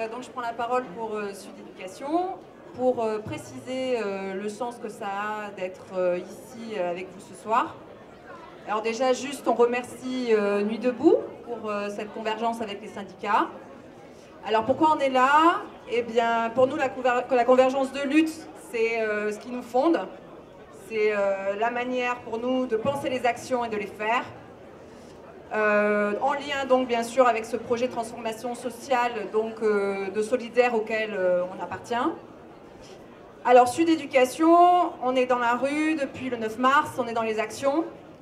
donc je prends la parole pour Sud Éducation, pour préciser le sens que ça a d'être ici avec vous ce soir. Alors déjà, juste, on remercie Nuit Debout pour cette convergence avec les syndicats. Alors pourquoi on est là? Eh bien, pour nous, la convergence de lutte, c'est ce qui nous fonde. C'est la manière pour nous de penser les actions et de les faire. En lien donc bien sûr avec ce projet de transformation sociale donc, de Solidaire auquel on appartient. Alors Sud Éducation, on est dans la rue depuis le 9 mars, on est dans les actions.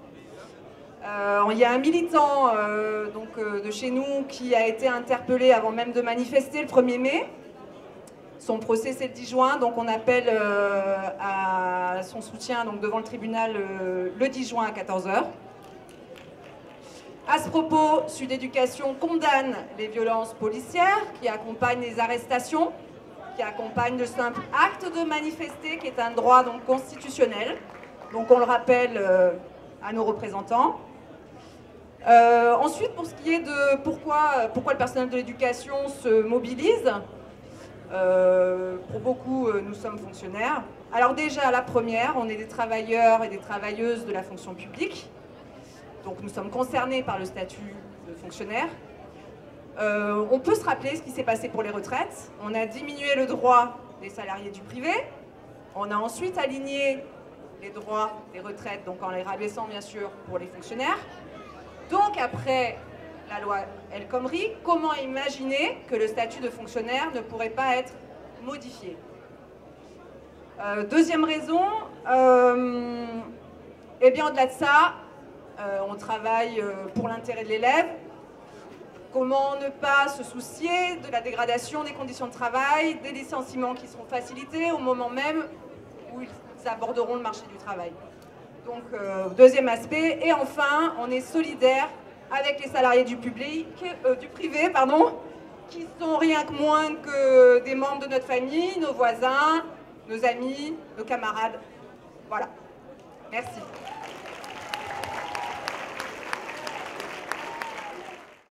Il y a un militant de chez nous qui a été interpellé avant même de manifester le 1er mai. Son procès c'est le 10 juin, donc on appelle à son soutien donc, devant le tribunal le 10 juin à 14 h. À ce propos, Sud Éducation condamne les violences policières qui accompagnent les arrestations, qui accompagnent le simple acte de manifester, qui est un droit donc, constitutionnel. Donc on le rappelle à nos représentants. Ensuite, pour ce qui est de pourquoi le personnel de l'éducation se mobilise, pour beaucoup, nous sommes fonctionnaires. Alors déjà, la première, on est des travailleurs et des travailleuses de la fonction publique. Donc nous sommes concernés par le statut de fonctionnaire. On peut se rappeler ce qui s'est passé pour les retraites. On a diminué le droit des salariés du privé. On a ensuite aligné les droits des retraites, donc en les rabaissant bien sûr pour les fonctionnaires. Donc après la loi El Khomri, comment imaginer que le statut de fonctionnaire ne pourrait pas être modifié? Deuxième raison, eh bien au-delà de ça, on travaille pour l'intérêt de l'élève. Comment ne pas se soucier de la dégradation des conditions de travail, des licenciements qui seront facilités au moment même où ils aborderont le marché du travail. Donc, deuxième aspect. Et enfin, on est solidaire avec les salariés du privé, qui sont rien que moins que des membres de notre famille, nos voisins, nos amis, nos camarades. Voilà. Merci.